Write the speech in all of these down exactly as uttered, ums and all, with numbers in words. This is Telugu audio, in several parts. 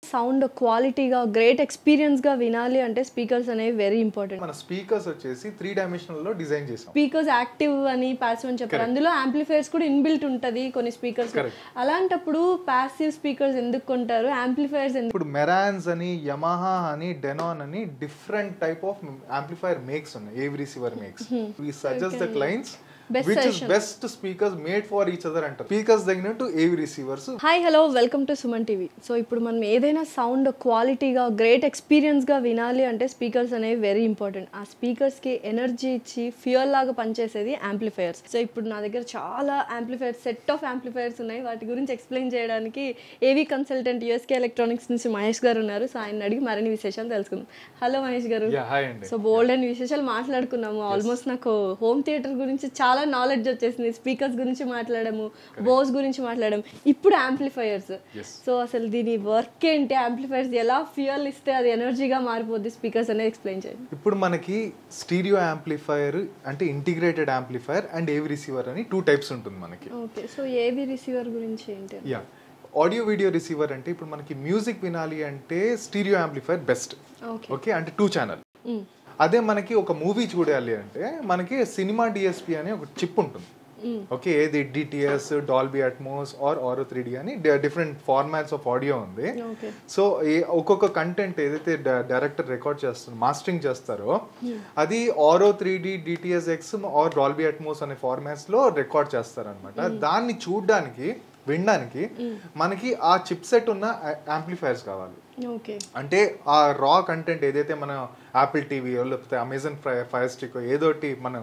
సౌండ్ క్వాలిటీగా గ్రేట్ ఎక్స్పీరియన్స్గా వినాలి అంటే స్పీకర్స్ అనేవి వెరీ ఇంపార్టెంట్. మన స్పీకర్స్ వచ్చేసి త్రీ డైమెన్షనల్లో డిజైన్ చేసాం. స్పీకర్స్ యాక్టివ్ అని ప్యాసివ్ అని చెప్పారు, అందులో యాంప్లిఫైర్స్ కూడా ఇన్బిల్ట్ ఉంటుంది కొన్ని స్పీకర్స్. అలాంటప్పుడు ప్యాసివ్ స్పీకర్స్ ఎందుకు కొంటారు, యాంప్లిఫైర్స్ ఎందుకు? ఇప్పుడు మెరాన్స్ అని, యమహా అని, డెనాన్ అని different type of amplifier makes ఉన్నాయి, AV receiver makes. We suggest the clients Best which session. is best speakers made for each other అంటారు. స్పీకర్స్ తగినట్టు AV receivers. Hi hello welcome to Suman TV. So ఇప్పుడు మనం ఏదైనా సౌండ్ క్వాలిటీగా గ్రేట్ ఎక్స్పీరియన్స్గా వినాలి అంటే స్పీకర్స్ అనేవి వెరీ ఇంపార్టెంట్. ఆ స్పీకర్స్కి ఎనర్జీ ఇచ్చి ఫ్యూయల్ లాగా పనిచేసేది యాంప్లిఫైర్స్. సో ఇప్పుడు నా దగ్గర చాలా యాంప్లిఫైర్స్, సెట్ ఆఫ్ యాంప్లిఫైర్స్ ఉన్నాయి. వాటి గురించి ఎక్స్ప్లెయిన్ చేయడానికి ఏవీ కన్సల్టెంట్ యూఎస్కే ఎలక్ట్రానిక్స్ నుంచి మహేష్ గారు ఉన్నారు. సో ఆయన అడిగి మరిన్ని విశేషాలు తెలుసుకుందాం. హలో మహేష్ గారు. సో బోల్డ్ అండ్ విశేషాలు మాట్లాడుకున్నాము. ఆల్మోస్ట్ నాకు హోమ్ థియేటర్ గురించి చాలా నాలెడ్జ్ వచ్చేసింది. స్పీకర్స్ గురించి మాట్లాడము, బోస్ గురించి మాట్లాడము, ఇప్పుడు యాంప్లిఫైర్స్. సో అసలు దీని వర్క్ ఏంటి, యాంప్లిఫైర్స్ ఎలా ఫ్యూయల్ ఇస్తే అది ఎనర్జీగా మారిపోద్ది స్పీకర్స్ అనేది ఎక్స్ప్లెయిన్ చేయండి. ఇప్పుడు మనకి స్టీరియో యాంప్లిఫైర్ అంటే integrated amplifier and AV receiver అని టూ టైప్స్ ఉంటుంది మనకి. ఓకే, సో ఏవి రిసీవర్ గురించి ఏంటి? యా, ఆడియో వీడియో రిసీవర్ అంటే ఇప్పుడు మనకి మ్యూజిక్ వినాలి అంటే స్టీరియో యాంప్లిఫైర్ బెస్ట్. ఓకే, అంటే టూ ఛానల్. అదే మనకి ఒక మూవీ చూడాలి అంటే మనకి సినిమా డిఎస్పి అనే ఒక చిప్ ఉంటుంది. ఓకే, ఏది DTS, Dolby Atmos or Auro three D అని డిఫరెంట్ ఫార్మాట్స్ ఆఫ్ ఆడియో ఉంది. సో ఒక్కొక్క కంటెంట్ ఏదైతే డైరెక్టర్ రికార్డ్ చేస్తారు, మాస్టరింగ్ చేస్తారో అది Auro three D, DTS X or Dolby Atmos అనే ఫార్మాట్స్ లో రికార్డ్ చేస్తారు అనమాట. దాన్ని చూడడానికి, వినడానికి మనకి ఆ చిప్ సెట్ ఉన్న యాంప్లిఫైర్స్ కావాలి. అంటే ఆ రా కంటెంట్ ఏదైతే మన యాపిల్ టీవీ లేకపోతే అమెజాన్ ఫైర్ స్టిక్ ఏదోటి మనం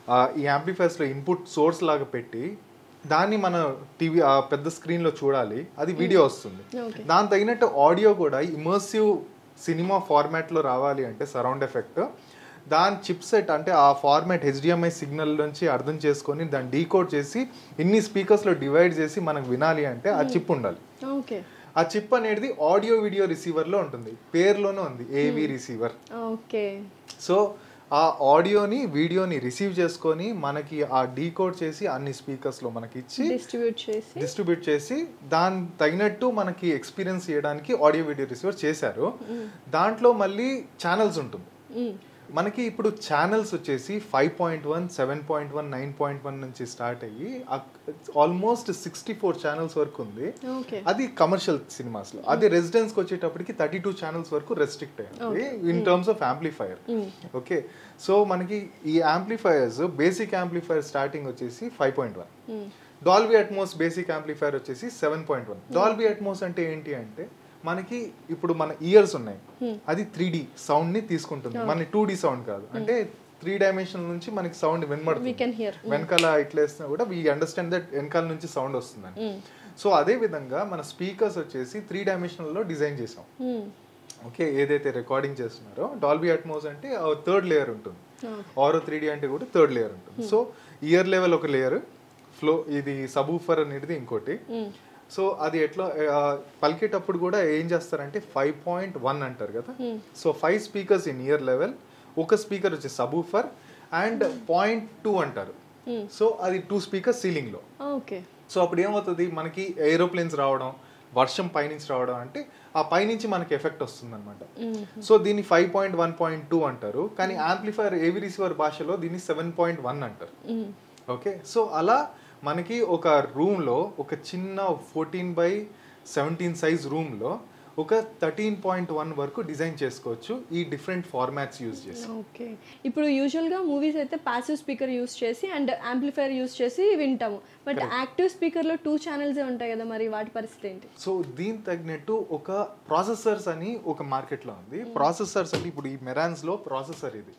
ఈ యాంప్లిఫైర్స్ లో ఇన్పుట్ సోర్స్ లాగా పెట్టి దాన్ని మన టీవీ ఆ పెద్ద స్క్రీన్ లో చూడాలి, అది వీడియో వస్తుంది. దాని తగినట్టు ఆడియో కూడా ఇమర్సివ్ సినిమా ఫార్మాట్ లో రావాలి అంటే సరౌండ్ ఎఫెక్ట్, దాని చిప్ సెట్ అంటే ఆ ఫార్మాట్ హెచ్డిఎంఐ సిగ్నల్ నుంచి అర్థం చేసుకొని దాన్ని డీకోడ్ చేసి ఇన్ని స్పీకర్స్ లో డివైడ్ చేసి మనకు వినాలి అంటే ఆ చిప్ ఉండాలి. ఆ చిప్ అనేది ఆడియో వీడియో రిసీవర్ లో ఉంటుంది, పేరులోనే ఉంది ఏవి రిసీవర్. సో ఆ ఆడియోని వీడియోని రిసీవ్ చేసుకొని మనకి ఆ డీకోడ్ చేసి అన్ని స్పీకర్స్ లో మనకి ఇచ్చి డిస్ట్రిబ్యూట్ చేసి దాని తగినట్టు మనకి ఎక్స్పీరియన్స్ చేయడానికి ఆడియో వీడియో రిసీవర్ చేశారు. దాంట్లో మళ్ళీ ఛానల్స్ ఉంటుంది మనకి. ఇప్పుడు ఛానల్స్ వచ్చేసి five point one, seven point one, nine point one నుంచి స్టార్ట్ అయ్యి ఆల్మోస్ట్ సిక్స్టీ ఫోర్ ఛానల్స్ వరకు ఉంది. అది కమర్షియల్ సినిమాస్ లో. అది రెసిడెన్స్ కి వచ్చేటప్పటికి థర్టీ టూ ఛానల్స్ వరకు రెస్ట్రిక్ట్ అయ్యింది in terms of amplifier. Okay, so మనకి ఈ యాంప్లిఫైర్స్ బేసిక్ యాంప్లిఫైర్ స్టార్టింగ్ వచ్చేసి five point one, Dolby Atmos basic amplifier వచ్చేసి seven point one. Dolby Atmos అంటే ఏంటి అంటే మనకి ఇప్పుడు మన ఇయర్స్ ఉన్నాయి, అది త్రీ డి సౌండ్ ని తీసుకుంటుంది, మన టూ డి సౌండ్ కాదు. అంటే త్రీ డైమెన్షన్ నుంచి మనకి సౌండ్ వినబడుతుంది, వెనకాల ఇట్లా వేస్తున్నా కూడా వీ అండర్స్టాండ్ దట్ వెనకాల నుంచి సౌండ్ వస్తుందని. సో అదే విధంగా మన స్పీకర్స్ వచ్చేసి త్రీ డైమెన్షన్ లో డిజైన్ చేసాం. ఓకే, ఏదైతే రికార్డింగ్ చేస్తున్నారో డాల్బీ అట్మోస్ అంటే థర్డ్ లేయర్ ఉంటుంది, ఆరో త్రీ డి అంటే కూడా థర్డ్ లేయర్ ఉంటుంది. సో ఇయర్ లెవెల్ ఒక లేయర్, ఫ్లో ఇది సబూఫర్ అనేది ఇంకోటి. సో అది ఎట్లా పలికేటప్పుడు కూడా ఏం చేస్తారంటే ఫైవ్ పాయింట్ వన్ అంటారు కదా. So five speakers in ear level, ఒక స్పీకర్ వచ్చి సబూఫర్ అండ్ పాయింట్ టూ అంటారు. సో అది టూ స్పీకర్ సీలింగ్ లో. సో అప్పుడు ఏమవుతుంది, మనకి ఏరోప్లేన్స్ రావడం, వర్షం పైనుంచి రావడం అంటే ఆ పైనుంచి మనకి ఎఫెక్ట్ వస్తుంది అనమాట. సో దీన్ని five point one point two అంటారు, కానీ యాంప్లిఫైర్ ఏవి రిసీవర్ భాషలో దీన్ని సెవెన్ పాయింట్ వన్ అంటారు. ఓకే, సో అలా మనకి ఒక రూమ్లో ఒక చిన్న ఫోర్టీన్ బై సెవెంటీన్ సైజ్ రూమ్లో ఒక థర్టీన్ పాయింట్ వన్ వరకు డిజైన్ చేసుకోవచ్చు ఈ డిఫరెంట్ ఫార్మాట్స్ యూజ్ చేసి. ఓకే, ఇప్పుడు యూజువల్గా మూవీస్ అయితే ప్యాసివ్ స్పీకర్ యూజ్ చేసి అండ్ యాంప్లిఫైర్ యూజ్ చేసి వింటాము, బట్ యాక్టివ్ స్పీకర్లో టూ ఛానల్స్ ఉంటాయి కదా, మరి వాటి పరిస్థితి ఏంటి? సో దీని తగినట్టు ఒక ప్రాసెసర్స్ అని ఒక మార్కెట్లో ఉంది. ప్రాసెసర్స్ అంటే ఇప్పుడు ఈ మెరాన్స్లో ప్రాసెసర్ ఇది.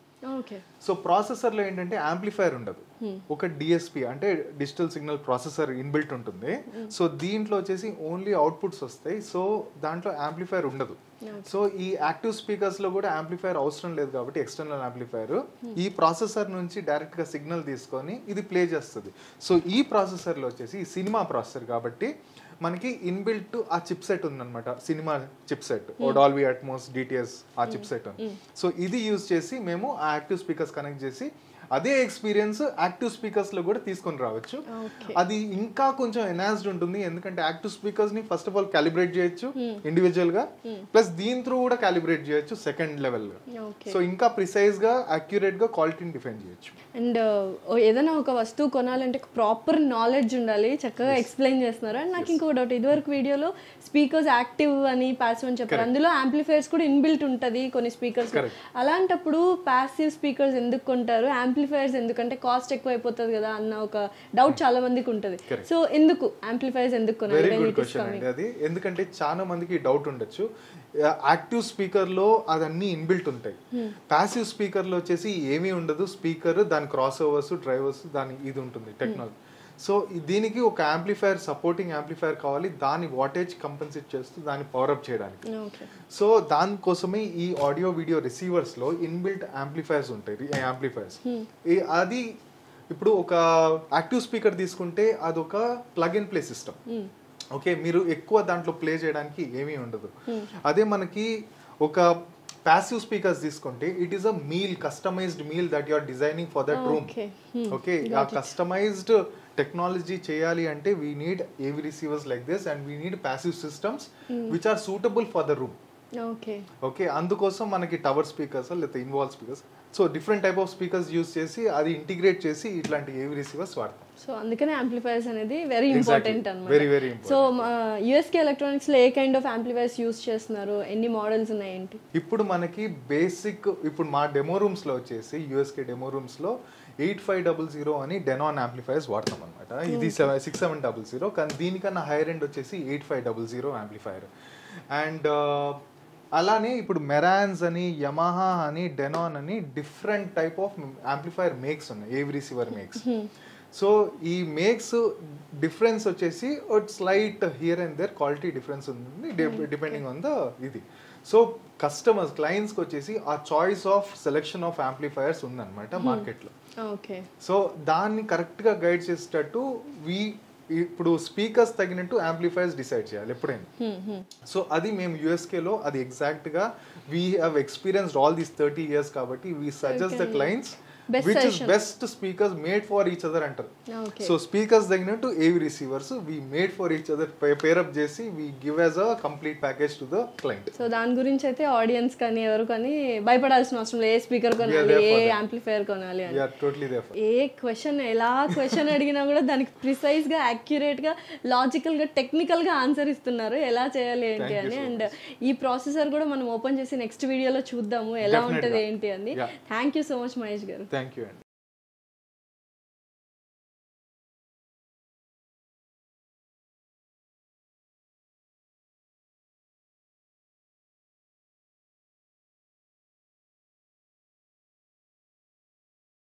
సో ప్రాసెసర్ లో ఏంటంటే యాంప్లిఫైర్ ఉండదు, ఒక డిఎస్పి అంటే డిజిటల్ సిగ్నల్ ప్రాసెసర్ ఇన్బిల్ట్ ఉంటుంది. సో దీంట్లో వచ్చేసి ఓన్లీ అవుట్పుట్స్ వస్తాయి, సో దాంట్లో యాంప్లిఫైర్ ఉండదు. సో ఈ యాక్టివ్ స్పీకర్స్ లో కూడా యాంప్లిఫైర్ అవసరం లేదు కాబట్టి ఎక్స్టర్నల్ యాంప్లిఫైర్ ఈ ప్రాసెసర్ నుంచి డైరెక్ట్ గా సిగ్నల్ తీసుకొని ఇది ప్లే చేస్తుంది. సో ఈ ప్రాసెసర్ లో వచ్చేసి సినిమా ప్రాసెసర్ కాబట్టి మనకి ఇన్బిల్ట్ ఆ చిప్ సెట్ ఉందన్నమాట, cinema chip set, Dolby Atmos, DTS ఆ చిప్ సెట్ ఉంది. సో ఇది యూజ్ చేసి మేము ఆ యాక్టివ్ స్పీకర్స్ కనెక్ట్ చేసి అదే ఎక్స్పీరియన్స్ యాక్టివ్ స్పీకర్స్ లో కూడా తీసుకొని రావచ్చు. అది ఇంకా కొంచెం ఎన్హాన్స్డ్ ఉంటుంది, ఎందుకంటే యాక్టివ్ స్పీకర్స్ ని ఫస్ట్ ఆఫ్ ఆల్ క్యాలిబ్రేట్ చేయొచ్చు ఇండివిజువల్ గా, ప్లస్ దీని త్రూ కూడా క్యాలిబ్రేట్ చేయొచ్చు సెకండ్ లెవెల్ గా. సో ఇంకా ప్రిసైజ్ గా అక్యురేట్ గా క్వాలిటీని డిఫైన్ చేయొచ్చు. అండ్ ఏదైనా ఒక వస్తువు కొనాలంటే ప్రాపర్ నాలెడ్జ్ ఉండాలి, చక్కగా ఎక్స్ప్లెయిన్ చేస్తున్నారు. అండ్ నాకు ఇంకో డౌట్, ఇదివరకు వీడియోలో స్పీకర్స్ యాక్టివ్ అని ప్యాసివ్ అని చెప్పారు, అందులో యాంప్లిఫైర్స్ కూడా ఇన్బిల్ట్ ఉంటుంది కొన్ని స్పీకర్స్. అలాంటప్పుడు ప్యాసివ్ స్పీకర్స్ ఎందుకు కొంటారు, యాంప్లిఫైర్స్ ఎందుకంటే కాస్ట్ ఎక్కువ అయిపోతుంది కదా అన్న ఒక డౌట్ చాలా మందికి ఉంటుంది. సో ఎందుకు యాంప్లిఫైర్స్ ఎందుకు కొనాలి? వెరీ గుడ్ క్వశ్చన్ అండి అది. ఎందుకంటే చాలా మందికి డౌట్ ఉండొచ్చు, యాక్టివ్ స్పీకర్ లో అదన్నీ ఇన్బిల్ట్ ఉంటాయి, ప్యాసివ్ స్పీకర్ లో వచ్చేసి ఏమీ ఉండదు, స్పీకర్ దాని క్రాస్ ఓవర్స్ డ్రైవర్స్ దాని ఇది ఉంటుంది టెక్నాలజీ. సో దీనికి ఒక యాంప్లిఫైర్, సపోర్టింగ్ యాంప్లిఫైర్ కావాలి, దాని వాటేజ్ కంపెన్సేట్ చేస్తూ దాన్ని పవర్అప్ చేయడానికి. సో దానికోసమే ఈ ఆడియో వీడియో రిసీవర్స్ లో ఇన్బిల్ట్ యాంప్లిఫైర్స్ ఉంటాయి. యాంప్లిఫైర్స్ అది ఇప్పుడు ఒక యాక్టివ్ స్పీకర్ తీసుకుంటే అదొక plug and play system. Okay, మీరు ఎక్కువ దాంట్లో ప్లే చేయడానికి ఏమీ ఉండదు. అదే మనకి ఒక ప్యాసివ్ స్పీకర్స్ తీసుకుంటే it is a meal, customized meal that you are designing for that room. Okay, ఆ కస్టమైజ్డ్ టెక్నాలజీ చేయాలి అంటే we need AV receivers like this and we need passive systems which are suitable for the room. Okay okay అందుకోసం మనకి టవర్ స్పీకర్స్ లేకపోతే in wall speakers, so different type of speakers use చేసి అది ఇంటిగ్రేట్ చేసి ఇట్లాంటి ఏవి రిసీవర్స్ వాడతాం. సో అందుకనే యాంప్లిఫైర్స్ అనేది వెరీ ఇంపార్టెంట్ అన్నమాట. Very very important. So USK electronics లో ఏ కైండ్ ఆఫ్ యాంప్లిఫైర్స్ యూస్ చేస్తున్నారు, ఎన్ని మోడల్స్ ఉన్నాయి ఏంటి? ఇప్పుడు మనకి బేసిక్ ఇప్పుడు మా డెమో రూమ్స్ లో వచ్చేసి యూఎస్కే డెమో రూమ్స్ లో ఎయిట్ ఫైవ్ డబుల్ జీరో అని డెనాన్ యాంప్లిఫైర్స్ వాడతాం అనమాట. ఇది సిక్స్ సెవెన్ డబుల్ జీరో, కానీ దీనికన్నా హైయర్ ఎండ్ వచ్చేసి eight five double zero amplifier. And అలానే ఇప్పుడు మెరాన్స్ అని, యమహా అని, డెనాన్ అని different type of amplifier makes ఉన్నాయి, ఏవి రిసీవర్ మేక్స్. సో ఈ మేక్స్ డిఫరెన్స్ వచ్చేసి slight here and there quality difference ఉంది డిపెండింగ్ ఆన్ ద ఇది. సో కస్టమర్స్ క్లయింట్స్కి వచ్చేసి ఆ choice of selection of amplifiers ఉందన్నమాట మార్కెట్లో. ఓకే, సో దాన్ని కరెక్ట్గా గైడ్ చేసేటట్టు వి ఇప్పుడు స్పీకర్స్ తగినట్టు యాంప్లిఫైర్స్ డిసైడ్ చేయాలి ఎప్పుడైనా. సో అది మేము యూఎస్కేలో అది ఎగ్జాక్ట్గా we have experienced all these thirty years కాబట్టి we suggest the clients which is best speakers made for each other అంటారు. సో స్పీకర్స్ తగినట్టు AV receivers we made for each other pair up చేసి we give as a complete package to the client. So దాని గురించి అయితే ఆడియన్స్ కానీ ఎవరు కానీ భయపడాల్సిన అవసరం లేదు, ఏ స్పీకర్ కొనాలి, ఏ యాంప్లిఫైర్ కొనాలి అని. ఏ క్వశ్చన్ ఎలా క్వశ్చన్ అడిగినా కూడా దానికి ప్రిసైజ్ గా, యాక్యురేట్ గా, లాజికల్ గా, టెక్నికల్ గా ఆన్సర్ ఇస్తున్నారు ఎలా చేయాలి ఏంటి అని. అండ్ ఈ ప్రాసెసర్ కూడా మనం ఓపెన్ చేసి నెక్స్ట్ వీడియోలో చూద్దాము ఎలా ఉంటుంది ఏంటి అని. Thank you so much Mahesh గారు. థ్యాంక్ యూ అండి.